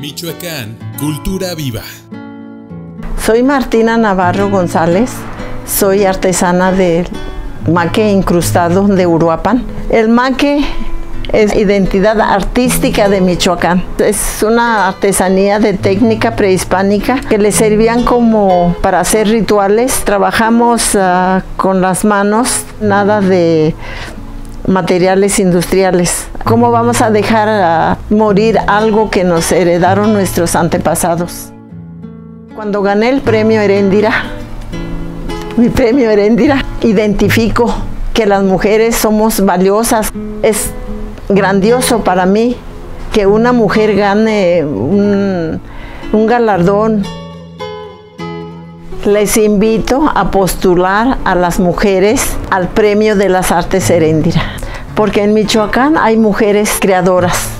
Michoacán, cultura viva. Soy Martina Navarro González, soy artesana del maque incrustado de Uruapan. El maque es identidad artística de Michoacán. Es una artesanía de técnica prehispánica que le servían como para hacer rituales. Trabajamos con las manos, nada de materiales industriales. ¿Cómo vamos a dejar morir algo que nos heredaron nuestros antepasados? Cuando gané el premio Heréndira, mi premio Heréndira, identifico que las mujeres somos valiosas. Es grandioso para mí que una mujer gane un galardón. Les invito a postular a las mujeres al Premio de las Artes Heréndira, porque en Michoacán hay mujeres creadoras.